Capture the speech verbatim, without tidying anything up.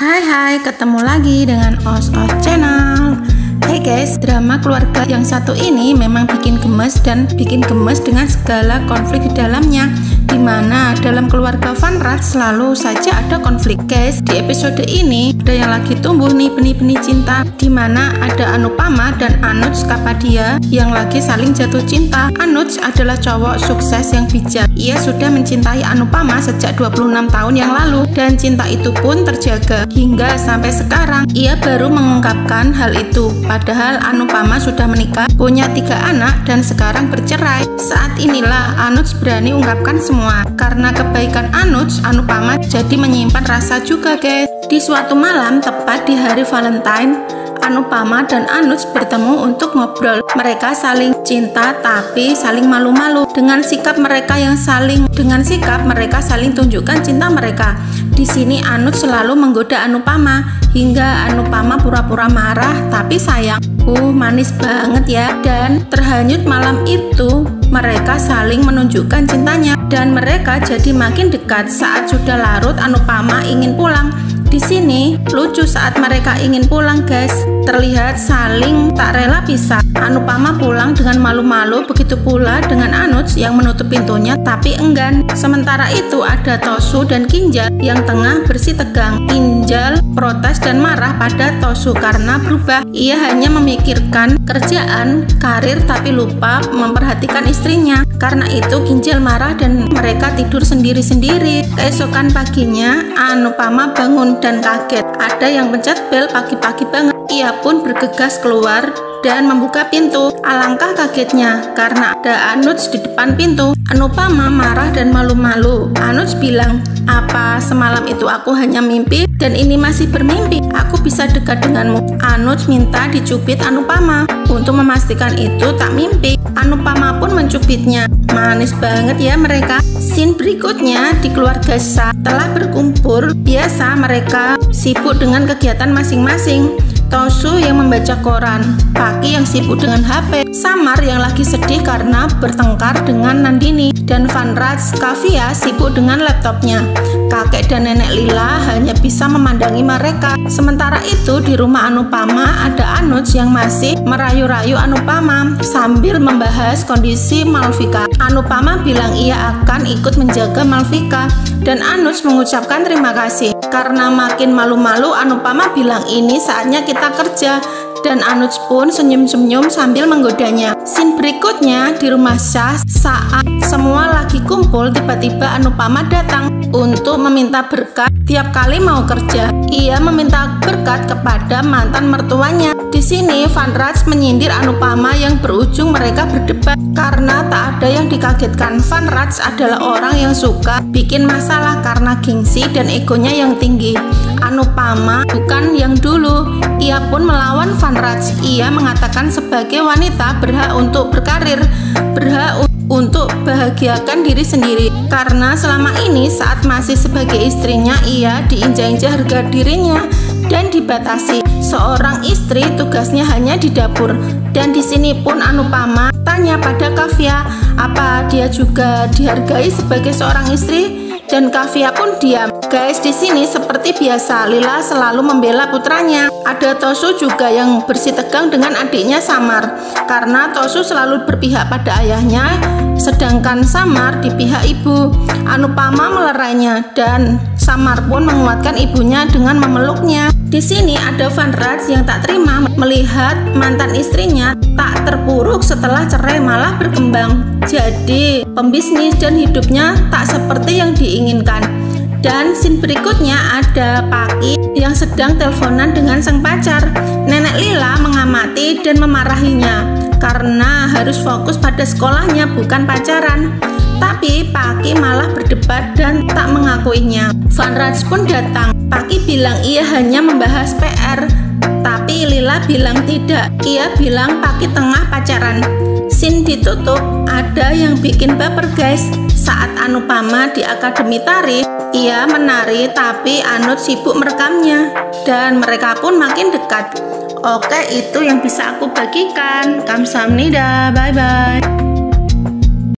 Hai hai, ketemu lagi dengan Os Os Channel. Hey guys, drama keluarga yang satu ini memang bikin gemes dan bikin gemes dengan segala konflik di dalamnya. Dimana dalam keluarga Van Raj selalu saja ada konflik. Guys, di episode ini ada yang lagi tumbuh nih benih-benih cinta, dimana ada Anupama dan Anuj Kapadia yang lagi saling jatuh cinta. Anuj adalah cowok sukses yang bijak. Ia sudah mencintai Anupama sejak dua puluh enam tahun yang lalu, dan cinta itu pun terjaga hingga sampai sekarang. Ia baru mengungkapkan hal itu, padahal Anupama sudah menikah, punya tiga anak, dan sekarang bercerai. Saat inilah Anuj berani ungkapkan semua. Karena kebaikan Anuj, Anupama jadi menyimpan rasa juga guys. Di suatu malam, tepat di hari Valentine, Anupama dan Anuj bertemu untuk ngobrol. Mereka saling cinta tapi saling malu-malu. Dengan sikap mereka yang saling dengan sikap mereka saling tunjukkan cinta mereka. Di sini Anuj selalu menggoda Anupama hingga Anupama pura-pura marah tapi sayang. Uh, manis banget ya. Dan terhanyut malam itu mereka saling menunjukkan cintanya dan mereka jadi makin dekat. Saat sudah larut, Anupama ingin pulang. Di sini lucu saat mereka ingin pulang guys, terlihat saling tak rela pisah. Anupama pulang dengan malu-malu, begitu pula dengan Anuj yang menutup pintunya tapi enggan. Sementara itu ada Tosu dan Kinjal yang tengah bersih tegang. Kinjal protes dan marah pada Tosu karena berubah. Ia hanya memikirkan kerjaan, karir tapi lupa memperhatikan istrinya. Karena itu Kinjal marah dan mereka tidur sendiri-sendiri. Keesokan paginya Anupama bangun dan kaget, ada yang pencet bel pagi-pagi banget. Ia pun bergegas keluar dan membuka pintu. Alangkah kagetnya karena ada Anuj di depan pintu. Anupama marah dan malu-malu. Anuj bilang, apa semalam itu aku hanya mimpi dan ini masih bermimpi? Aku bisa dekat denganmu. Anuj minta dicubit Anupama untuk memastikan itu tak mimpi. Anupama pun mencubitnya. Manis banget ya mereka. Scene berikutnya di keluarga Shah. Telah berkumpul, biasa mereka sibuk dengan kegiatan masing-masing. Tosu yang membaca koran, Paki yang sibuk dengan H P, Samar yang lagi sedih karena bertengkar dengan Nandini, dan Van Raj Kavya sibuk dengan laptopnya. Kakek dan nenek Lila hanya bisa memandangi mereka. Sementara itu di rumah Anupama ada Anuj yang masih merayu-rayu Anupama sambil membahas kondisi Malvika. Anupama bilang ia akan ikut menjaga Malvika dan Anuj mengucapkan terima kasih. Karena makin malu-malu, Anupama bilang ini saatnya kita kerja, dan Anuj pun senyum-senyum sambil menggodanya. Scene berikutnya di rumah Shah. Saat semua lagi kumpul, tiba-tiba Anupama datang untuk meminta berkat. Tiap kali mau kerja, ia meminta berkat kepada mantan mertuanya. Di sini Van Raj menyindir Anupama yang berujung mereka berdebat karena tak ada yang dikagetkan. Van Raj adalah orang yang suka bikin masalah karena gengsi dan egonya yang tinggi. Anupama bukan yang dulu, ia pun melawan Van Raj. Ia mengatakan sebagai wanita berhak untuk berkarir, berhak untuk bahagiakan diri sendiri. Karena selama ini saat masih sebagai istrinya, ia diinjak-injak harga dirinya dan dibatasi. Seorang istri tugasnya hanya di dapur. Dan di sini pun Anupama tanya pada Kavya, apa dia juga dihargai sebagai seorang istri? Dan Kavya pun diam. Guys, di sini seperti biasa Lila selalu membela putranya. Ada Tosu juga yang bersih tegang dengan adiknya Samar karena Tosu selalu berpihak pada ayahnya, sedangkan Samar di pihak ibu. Anupama melerainya dan Samar pun menguatkan ibunya dengan memeluknya. Di sini ada Van Raj yang tak terima melihat mantan istrinya tak terpuruk setelah cerai, malah berkembang jadi pembisnis dan hidupnya tak seperti yang diinginkan. Dan scene berikutnya ada Paki yang sedang teleponan dengan sang pacar. Nenek Lila mengamati dan memarahinya karena harus fokus pada sekolahnya bukan pacaran. Tapi Paki malah berdebat dan tak mengakuinya. Van Raj pun datang. Paki bilang ia hanya membahas P R, tapi Lila bilang tidak. Ia bilang Paki tengah pacaran. Scene ditutup, ada yang bikin baper guys. Saat Anupama di Akademi Tari, ia menari tapi Anuj sibuk merekamnya dan mereka pun makin dekat. Oke, itu yang bisa aku bagikan. Kamsahamnida, bye bye.